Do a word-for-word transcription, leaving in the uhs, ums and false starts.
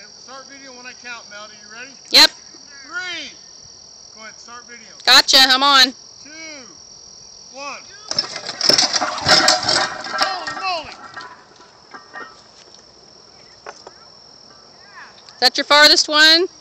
start video when I count, Melody. You ready? Yep. Three. Go ahead, start video. Gotcha, I'm on. Two. One. Holy moly! Is that your farthest one?